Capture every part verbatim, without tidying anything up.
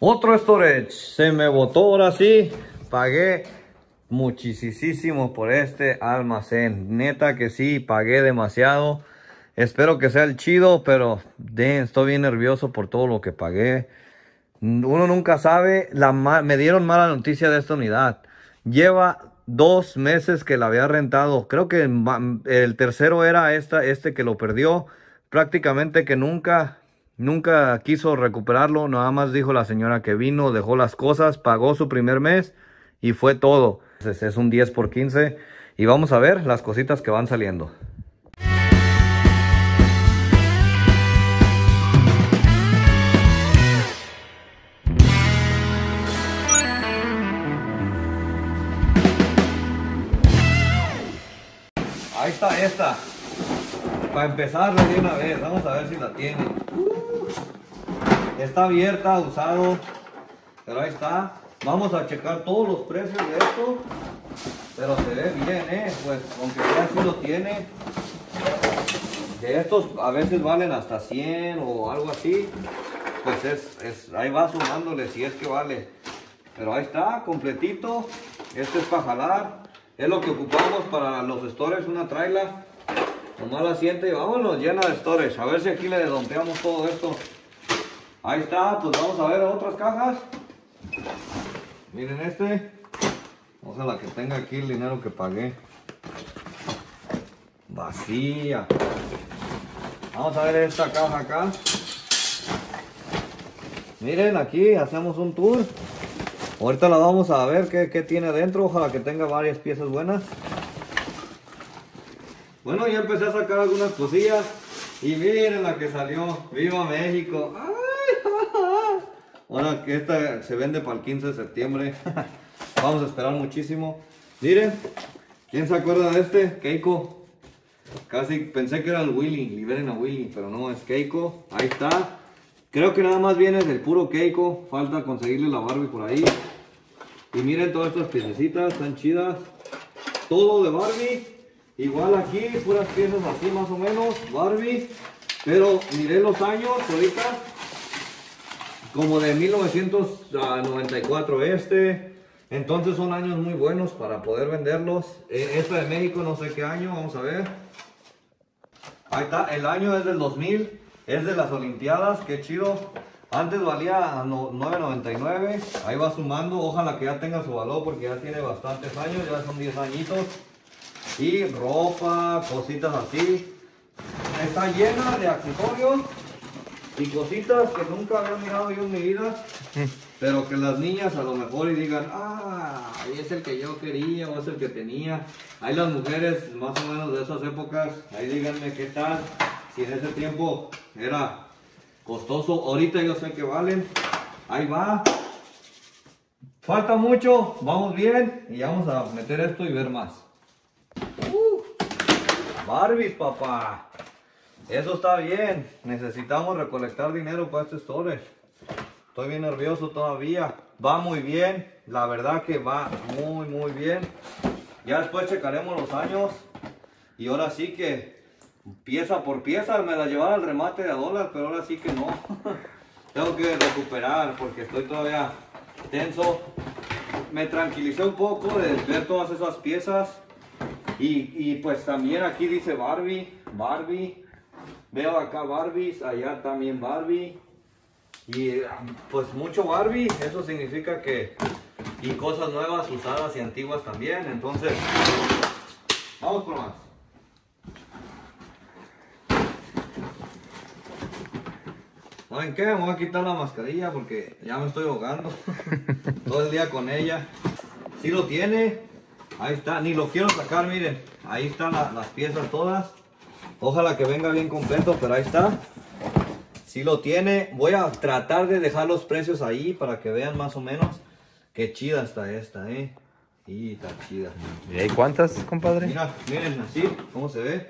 Otro storage. Se me botó ahora sí. Pagué muchísimo por este almacén. Neta que sí, pagué demasiado. Espero que sea el chido, pero de, estoy bien nervioso por todo lo que pagué. Uno nunca sabe. La me dieron mala noticia de esta unidad. Lleva dos meses que la había rentado. Creo que el tercero era esta, este que lo perdió. Prácticamente que nunca, nunca quiso recuperarlo. Nada más dijo la señora que vino, dejó las cosas, pagó su primer mes y fue todo. Entonces es un diez por quince y vamos a ver las cositas que van saliendo. Ahí está esta. Para empezar de una vez, vamos a ver si la tiene. Uh, está abierta, usado. Pero ahí está. Vamos a checar todos los precios de esto. Pero se ve bien, eh. Pues aunque sea así lo tiene. De estos a veces valen hasta cien o algo así. Pues es, es ahí va sumándole si es que vale. Pero ahí está, completito. Este es para jalar. Es lo que ocupamos para los storage, una trailer. Nomás la siente y vámonos, llena de storage. A ver si aquí le dompeamos todo esto. Ahí está, pues vamos a ver otras cajas. Miren este. Ojalá que tenga aquí el dinero que pagué. Vacía. Vamos a ver esta caja acá. Miren, aquí hacemos un tour. Ahorita la vamos a ver qué, qué tiene adentro. Ojalá que tenga varias piezas buenas. Bueno, ya empecé a sacar algunas cosillas. Y miren la que salió. ¡Viva México! ¡Ay! Bueno, que esta se vende para el quince de septiembre. Vamos a esperar muchísimo. Miren. ¿Quién se acuerda de este? Keiko. Casi pensé que era el Willy. Liberen a Willy. Pero no, es Keiko. Ahí está. Creo que nada más viene del puro Keiko. Falta conseguirle la Barbie por ahí. Y miren todas estas piececitas. Están chidas. Todo de Barbie. Igual aquí, puras piezas así más o menos. Barbie. Pero miré los años ahorita. Como de mil novecientos noventa y cuatro este. Entonces son años muy buenos para poder venderlos. Esta de México no sé qué año. Vamos a ver. Ahí está. El año es del dos mil. Es de las Olimpiadas, qué chido. Antes valía nueve noventa y nueve. Ahí va sumando. Ojalá que ya tenga su valor porque ya tiene bastantes años. Ya son diez añitos. Y ropa, cositas así. Está llena de accesorios y cositas que nunca había mirado yo en mi vida. Pero que las niñas a lo mejor y digan, ah, es el que yo quería o es el que tenía. Ahí las mujeres más o menos de esas épocas, ahí díganme qué tal. Si en ese tiempo era costoso, ahorita yo sé que valen. Ahí va. Falta mucho, vamos bien. Y vamos a meter esto y ver más. Uh, Barbies, papá. Eso está bien. Necesitamos recolectar dinero para este storage. Estoy bien nervioso todavía. Va muy bien. La verdad que va muy, muy bien. Ya después checaremos los años. Y ahora sí que pieza por pieza me la llevaba al remate de a dólar, pero ahora sí que no. Tengo que recuperar porque estoy todavía tenso. Me tranquilicé un poco de ver todas esas piezas. Y, y pues también aquí dice Barbie, Barbie. Veo acá Barbies, allá también Barbie. Y pues mucho Barbie, eso significa que... Y cosas nuevas, usadas y antiguas también. Entonces, vamos por más. ¿Saben qué? Me voy a quitar la mascarilla porque ya me estoy ahogando. Todo el día con ella. Si lo tiene. Ahí está. Ni lo quiero sacar, miren. Ahí están la, las piezas todas. Ojalá que venga bien completo, pero ahí está. Si lo tiene. Voy a tratar de dejar los precios ahí para que vean más o menos qué chida está esta, eh. Y está chida. ¿Y hay cuántas, compadre? Mira, miren así, cómo se ve.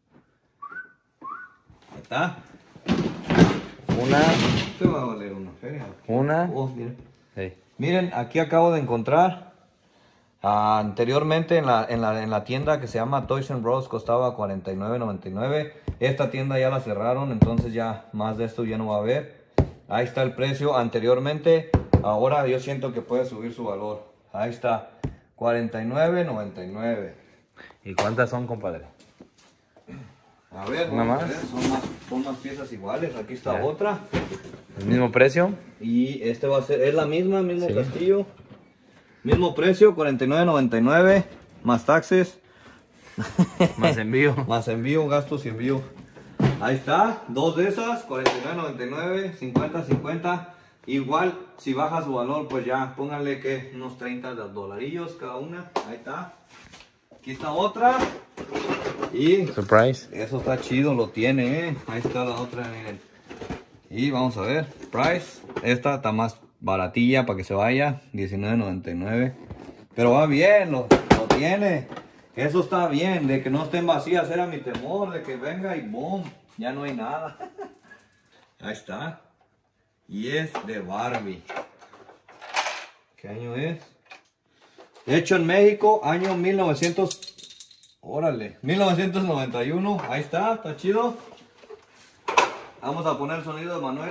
Ahí está. Una. ¿Qué va a valer una feria? Una. Oh, miren. Hey. Miren, aquí acabo de encontrar. Uh, anteriormente en la, en, la, en la tienda que se llama Toys and Bros costaba cuarenta y nueve noventa y nueve. Esta tienda ya la cerraron, entonces ya más de esto ya no va a haber. Ahí está el precio anteriormente. ahora yo siento que puede subir su valor. Ahí está, cuarenta y nueve noventa y nueve. ¿Y cuántas son, compadre? A ver, ¿Una vamos a más? ver, son más, son más piezas iguales. Aquí está Ya. otra. ¿El mismo precio? Y este va a ser, es la misma, mismo Sí. castillo. Mismo precio, cuarenta y nueve noventa y nueve, más taxes. Más envío. Más envío, gastos y envío. Ahí está, dos de esas, cuarenta y nueve noventa y nueve, cincuenta cincuenta. Igual, si baja su valor, pues ya, pónganle que unos treinta dolarillos cada una. Ahí está. Aquí está otra. Y Surprise. eso está chido, lo tiene, ¿eh? Ahí está la otra, miren. Y vamos a ver, price. Esta está más baratilla para que se vaya, diecinueve noventa y nueve. Pero va bien, lo, lo tiene. Eso está bien, de que no estén vacías, era mi temor, de que venga y boom, ya no hay nada. Ahí está. Y es de Barbie. ¿Qué año es? Hecho en México, año mil novecientos... Órale, mil novecientos noventa y uno. Ahí está, está chido. Vamos a poner el sonido de Manuel.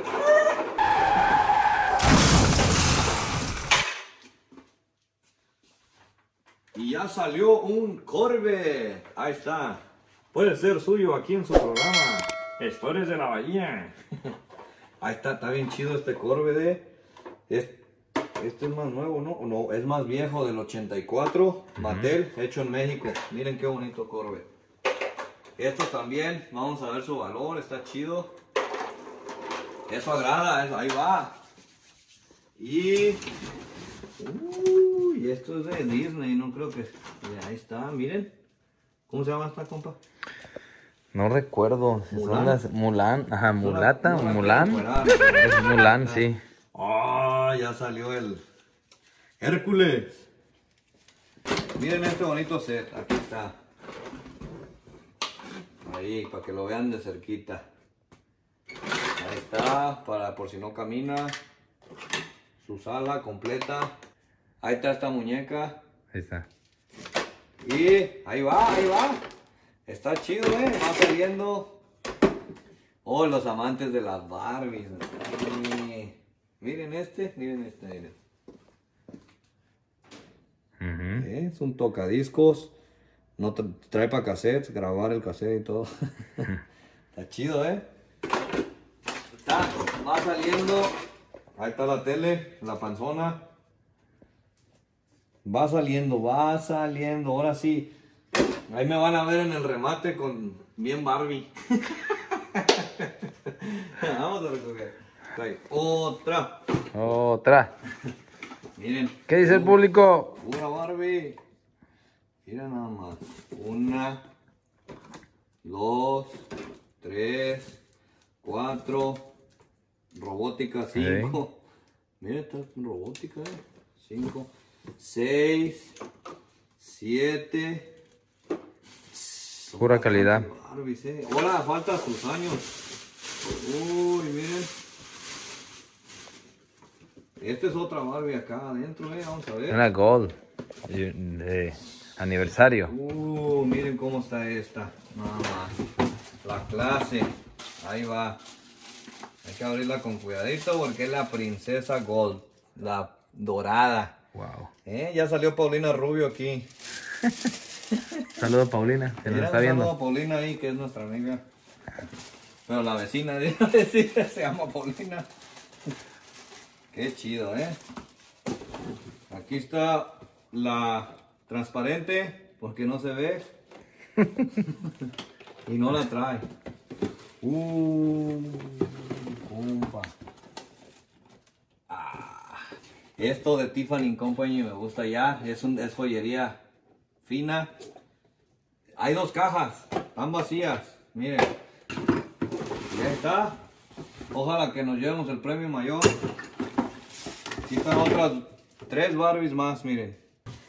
Y ya salió un Corvette. Ahí está. Puede ser suyo aquí en su programa. Historias de la Bahía. Ahí está, está bien chido este Corvette. Es, este es más nuevo, ¿no? No, es más viejo, del ochenta y cuatro. Mattel, hecho en México. Miren qué bonito Corvette. Esto también, vamos a ver su valor, está chido. Eso agrada, eso, ahí va. Y... Uy, esto es de Disney, no creo que... Ahí está, miren. ¿Cómo se llama esta, compa? No recuerdo. Son Mulan. las Mulan. Ajá, mulata o Una- una Mulan. encuerada. Es Mulan, sí. Ah, ya salió el Hércules. Miren este bonito set, aquí está. Ahí, para que lo vean de cerquita. Ahí está, para por si no camina. Su sala completa. Ahí está esta muñeca. Ahí está. Y ahí va, ahí va. Está chido, eh. Va saliendo. Oh, los amantes de las Barbies. Ay, miren este, miren este, miren. Ujú. Eh, Es un tocadiscos. No tra- trae para cassettes, grabar el cassette y todo. Está chido, eh. Está, va saliendo. Ahí está la tele, la panzona. Va saliendo, va saliendo. Ahora sí. Ahí me van a ver en el remate con bien Barbie. Vamos a recoger. Trae otra. Otra. Miren. ¿Qué dice el público? Pura Barbie. Mira nada más. Una, dos, tres, cuatro. Robótica, cinco. Mira, está robótica, eh. Cinco, seis, siete. Pura calidad. Barbies, eh. Ahora falta sus años. Uy, miren. Esta es otra Barbie acá adentro, eh. Vamos a ver. Una Gold. De de aniversario. Uh, miren cómo está esta. Nada más. La clase. Ahí va. Hay que abrirla con cuidadito porque es la princesa Gold. La dorada. Wow. Eh, ya salió Paulina Rubio aquí. Saludos, Paulina, que nos Mira, está un viendo. saludo a Paulina ahí, que es nuestra amiga. Pero la vecina de decir, se llama Paulina. Qué chido, eh. Aquí está la transparente, porque no se ve. Y no la trae. Uh, compa. Ah, esto de Tiffany Company me gusta ya. Es, un, es joyería fina. Hay dos cajas, están vacías. Miren. Y ahí está. Ojalá que nos llevemos el premio mayor. Aquí están otras tres Barbies más, miren.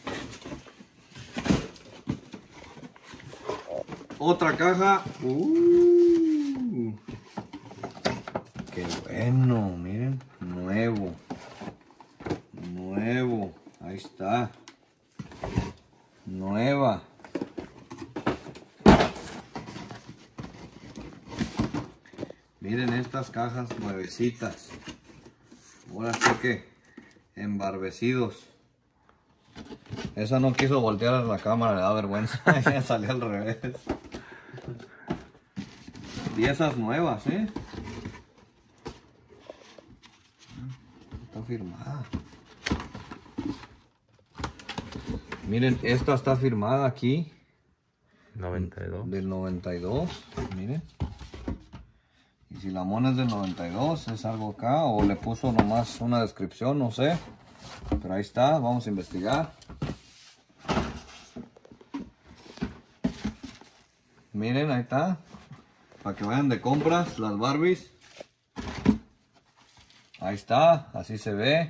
Otra caja. Uh, qué bueno, miren. Nuevo. Nuevo. Ahí está. Nueva. Miren estas cajas nuevecitas. Ahora sí que embarbecidos. Esa no quiso voltear a la cámara, le da vergüenza. Salió al revés. Piezas nuevas, ¿eh? Está firmada. Miren, esta está firmada aquí. noventa y dos. Del noventa y dos, miren. Y si la mona es del noventa y dos, es algo acá. O le puso nomás una descripción, no sé. Pero ahí está, vamos a investigar. Miren, ahí está. Para que vayan de compras las Barbies. Ahí está, así se ve.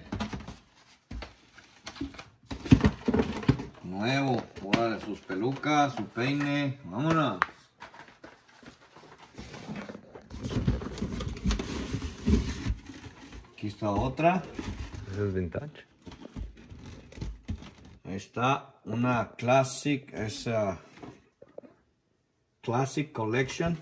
Nuevo, órale, sus pelucas, su peine. Vámonos. Aquí está otra. Ese es vintage. Ahí está una Classic, esa Classic Collection.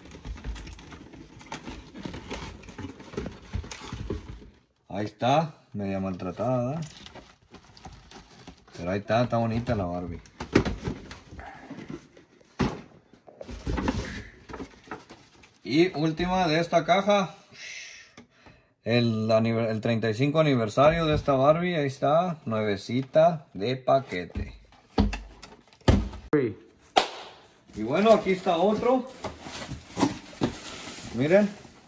Ahí está, media maltratada, ¿verdad? Pero ahí está, está bonita la Barbie. Y última de esta caja. El, el treinta y cinco aniversario de esta Barbie, ahí está, nuevecita de paquete. Y bueno, aquí está otro. Miren.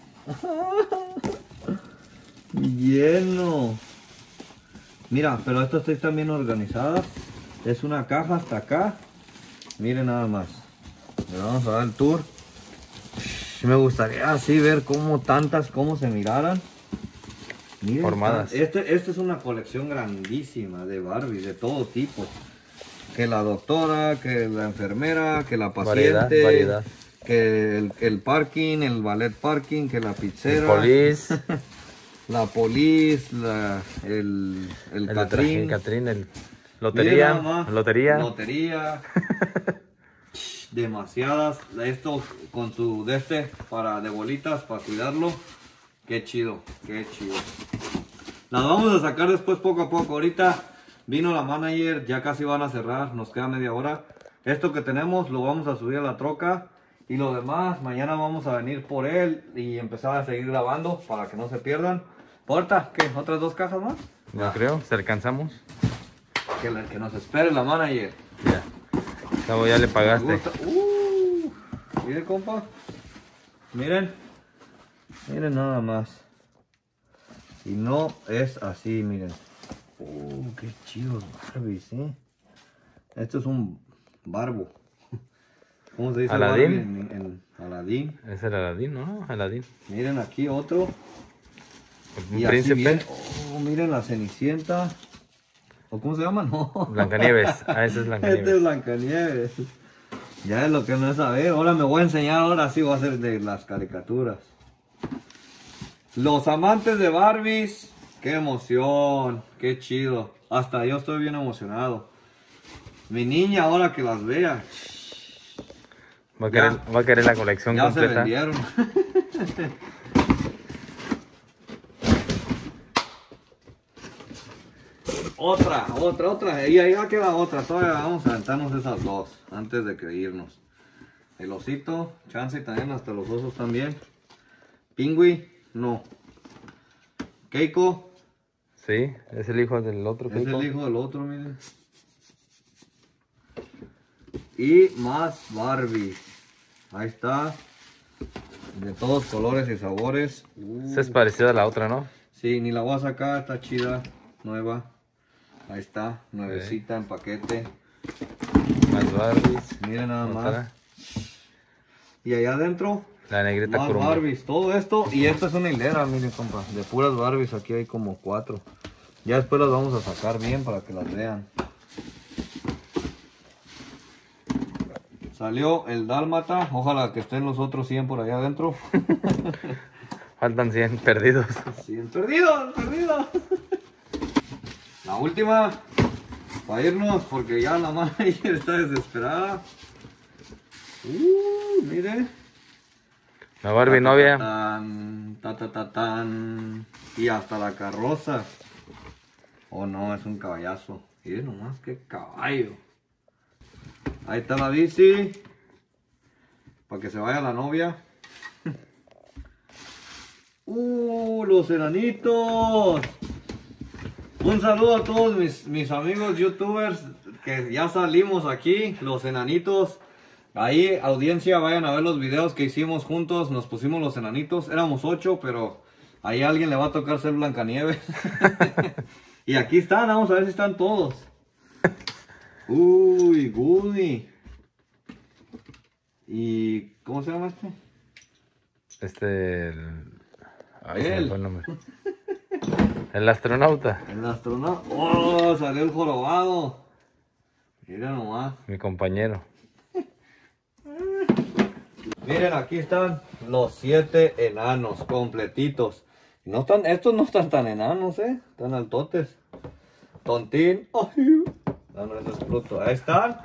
Lleno. Mira, pero estas están bien organizadas. Es una caja hasta acá. Miren nada más. Le vamos a dar el tour. Me gustaría así ver cómo tantas, cómo se miraran. Miren, formadas. Este, este es una colección grandísima de Barbie, de todo tipo. Que la doctora, que la enfermera, que la paciente. Variedad, variedad. Que el, el parking, el ballet parking, que la pizzera. El police. La police, la, el, el, El Catrín. El Catrín, el Miren lotería. nada más. Lotería. Lotería. Demasiadas. Esto con su de este para de bolitas para cuidarlo. Qué chido, qué chido. Las vamos a sacar después poco a poco. Ahorita vino la manager, ya casi van a cerrar, nos queda media hora. Esto que tenemos lo vamos a subir a la troca. Y lo demás, mañana vamos a venir por él y empezar a seguir grabando para que no se pierdan. ¿Porta? ¿Qué? ¿Otras dos cajas más? No creo, si alcanzamos. Que, la, que nos espere la manager. Ya. Cabo, ya le pagaste. Uh, miren, compa. Miren. Miren nada más. Y no es así, miren. Uh, qué chidos Barbies, ¿eh? Esto es un barbo. ¿Cómo se dice? Aladín. En, en Aladín. Es el Aladín, ¿no? Aladín. Miren aquí otro. Un Y así príncipe. bien. Oh, miren la Cenicienta. ¿O cómo se llama? No. Blancanieves. Ah, ese es Blancanieves. Este es Blancanieves. Ya es lo que no es saber. Ahora me voy a enseñar, ahora sí voy a hacer de las caricaturas. Los amantes de Barbies. Qué emoción. Qué chido. Hasta yo estoy bien emocionado. Mi niña ahora que las vea. Va a, querer, va a querer la colección Ya completa. se vendieron. Otra, otra, otra. Y ahí va a quedar otra. Todavía vamos a aventarnos esas dos antes de que irnos. El osito, chance también, hasta los osos también. Pingüi, no. Keiko. Sí, es el hijo del otro. Es Keiko. el hijo del otro, miren. Y más Barbie. Ahí está. De todos colores y sabores. Uh, Esa es parecida a la otra, ¿no? sí, ni la voy a sacar, está chida, nueva. Ahí está, nuevecita en paquete. Más Barbies. Miren nada más. Otra. Y allá adentro, La negrita más curumba. Barbies. Todo esto, y esta es una hilera, miren, compa. De puras Barbies, aquí hay como cuatro. Ya después las vamos a sacar bien para que las vean. Salió el dálmata, ojalá que estén los otros cien por allá adentro. Faltan cien perdidos. cien perdidos, perdidos. La última, para irnos, porque ya la manager está desesperada. Uh, mire. La Barbie novia. Tan, ta, ta, ta, tan. Y hasta la carroza. Oh no, es un caballazo. Miren nomás qué caballo. Ahí está la bici. Para que se vaya la novia. Uh, los enanitos. Un saludo a todos mis, mis amigos youtubers que ya salimos aquí, los enanitos. Ahí, audiencia, vayan a ver los videos que hicimos juntos. Nos pusimos los enanitos. Éramos ocho, pero ahí a alguien le va a tocar ser Blancanieves. Y aquí están, vamos a ver si están todos. Uy, Goody. ¿Y cómo se llama este? Este... El... Ay, se me Él. fue el nombre. El astronauta. El astronauta. Oh, salió el jorobado. Mira nomás. Mi compañero. Miren, aquí están los siete enanos completitos. No están, estos no están tan enanos, eh. Están altotes. Tontín. Ay. No, no, eso es Pluto. Ahí están.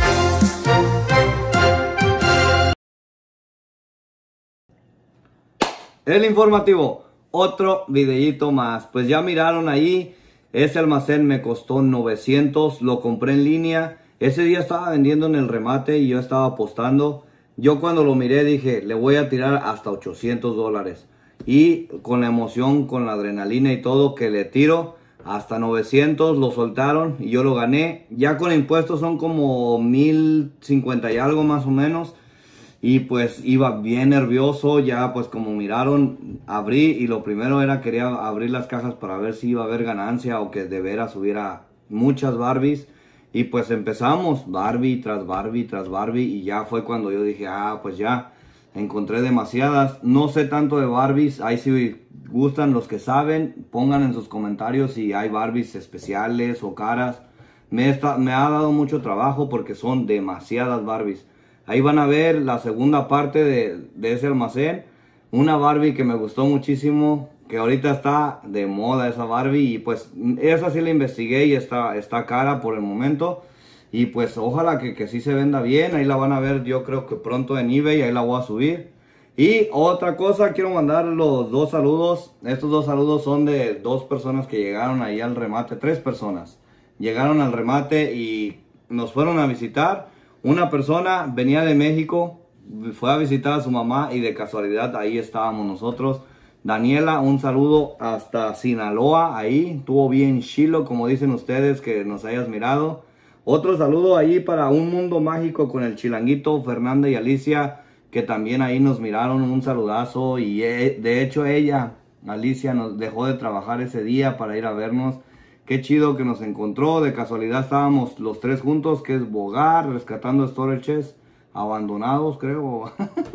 El informativo. Otro videíto más. Pues ya miraron ahí. Ese almacén me costó novecientos. Lo compré en línea. Ese día estaba vendiendo en el remate y yo estaba apostando. Yo cuando lo miré dije, le voy a tirar hasta ochocientos dólares. Y con la emoción, con la adrenalina y todo que le tiro, hasta novecientos lo soltaron y yo lo gané. Ya con impuestos son como mil cincuenta y algo más o menos. Y pues iba bien nervioso, ya pues como miraron, abrí y lo primero era quería abrir las cajas para ver si iba a haber ganancia o que de veras hubiera muchas Barbies. Y pues empezamos Barbie tras Barbie tras Barbie y ya fue cuando yo dije, ah, pues ya encontré demasiadas. No sé tanto de Barbies, ahí si gustan los que saben, pongan en sus comentarios si hay Barbies especiales o caras. Me, está, me ha dado mucho trabajo porque son demasiadas Barbies. Ahí van a ver la segunda parte de, de ese almacén. Una Barbie que me gustó muchísimo, que ahorita está de moda esa Barbie. Y pues esa sí la investigué y está, está cara por el momento. Y pues ojalá que, que sí se venda bien. Ahí la van a ver yo creo que pronto en eBay. Ahí la voy a subir. Y otra cosa, quiero mandar los dos saludos. Estos dos saludos son de dos personas que llegaron ahí al remate. Tres personas llegaron al remate y nos fueron a visitar. Una persona venía de México, fue a visitar a su mamá y de casualidad ahí estábamos nosotros. Daniela, un saludo hasta Sinaloa, ahí estuvo bien chilo, como dicen ustedes, que nos hayas mirado. Otro saludo ahí para Un Mundo Mágico con el Chilanguito, Fernanda y Alicia, que también ahí nos miraron, un saludazo. Y de hecho ella, Alicia, nos dejó de trabajar ese día para ir a vernos. Qué chido que nos encontró, de casualidad estábamos los tres juntos, que es Bogar, rescatando storages abandonados, creo.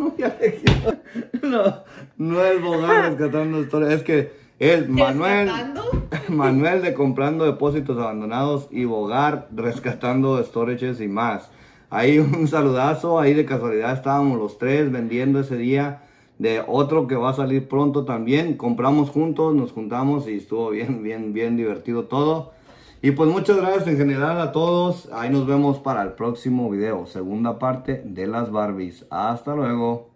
no, no es Bogar rescatando storages, es que es Manuel, Manuel de comprando depósitos abandonados y Bogar rescatando storages y más. Ahí un saludazo, ahí de casualidad estábamos los tres vendiendo ese día. De otro que va a salir pronto también. Compramos juntos, nos juntamos y estuvo bien, bien, bien divertido todo. Y pues muchas gracias en general a todos. Ahí nos vemos para el próximo video. Segunda parte de las Barbies. Hasta luego.